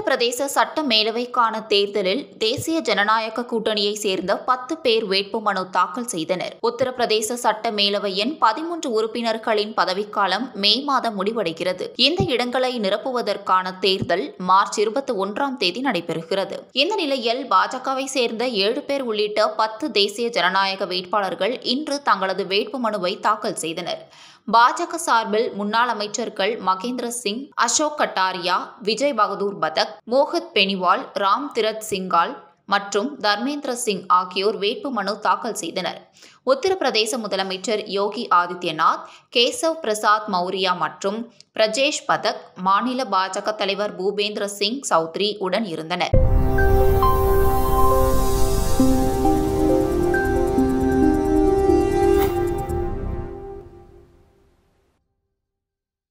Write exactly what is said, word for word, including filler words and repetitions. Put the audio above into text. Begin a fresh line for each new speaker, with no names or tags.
உத்தரப்பிரதேச சட்ட மேலவைக்கான தேர்தலில் தேசிய ஜனநாயக கூட்டணியைச் சேர்ந்த பத்து பேர் வேட்புமனு தாக்கல் செய்தனர். உத்தரப்பிரதேச சட்ட மேலவையின் பதிமூன்று உறுப்பினர்களின் பதவிக்காலம் மே மாதம் முடிவடைகிறது. இந்த இடங்களை நிரப்புவதற்கான தேர்தல் மார்ச் இருபத்தி ஒன்றாம் தேதி நடைபெறுகிறது. இந்த நிலையில் பாஜகவை சேர்ந்த ஏழு பேர் உள்ளிட்ட பத்து தேசிய ஜனநாயக வேட்பாளர்கள் இன்று தங்களது வேட்புமனுவை தாக்கல் செய்தனர். பாஜக சார்பில் முன்னாள் அமைச்சர்கள் மகேந்திர சிங், அசோக் கட்டாரியா, விஜய் பகதூர் பதக், மோஹித் பெனிவால், ராம் திரத் சிங்கால் மற்றும் தர்மேந்திர சிங் ஆகியோர் வேட்புமனு தாக்கல் செய்தனர். உத்தரப்பிரதேச முதலமைச்சர் யோகி ஆதித்யநாத், கேசவ் பிரசாத் மௌரியா மற்றும் பிரஜேஷ் பதக், மாநில பாஜக தலைவர் பூபேந்திர சிங் சௌத்ரி உடன் இருந்தனர்.